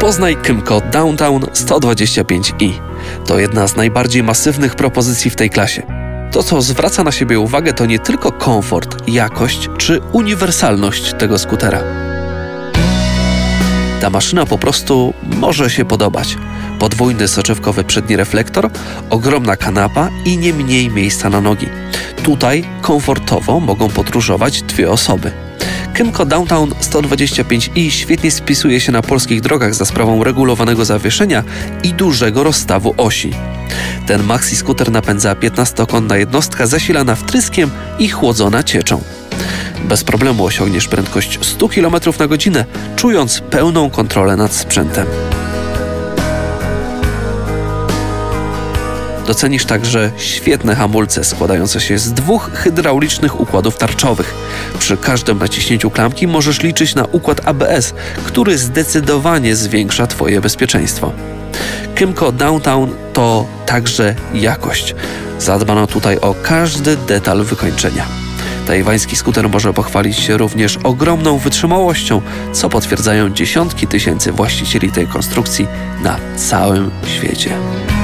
Poznaj Kymco Downtown 125i. To jedna z najbardziej masywnych propozycji w tej klasie. To, co zwraca na siebie uwagę, to nie tylko komfort, jakość czy uniwersalność tego skutera. Ta maszyna po prostu może się podobać. Podwójny soczewkowy przedni reflektor, ogromna kanapa i nie mniej miejsca na nogi. Tutaj komfortowo mogą podróżować 2 osoby. Kymco Downtown 125i świetnie spisuje się na polskich drogach za sprawą regulowanego zawieszenia i dużego rozstawu osi. Ten maxi skuter napędza 15-konna jednostka zasilana wtryskiem i chłodzona cieczą. Bez problemu osiągniesz prędkość 100 km/h, czując pełną kontrolę nad sprzętem. Docenisz także świetne hamulce składające się z 2 hydraulicznych układów tarczowych. Przy każdym naciśnięciu klamki możesz liczyć na układ ABS, który zdecydowanie zwiększa Twoje bezpieczeństwo. Kymco Downtown to także jakość. Zadbano tutaj o każdy detal wykończenia. Tajwański skuter może pochwalić się również ogromną wytrzymałością, co potwierdzają dziesiątki tysięcy właścicieli tej konstrukcji na całym świecie.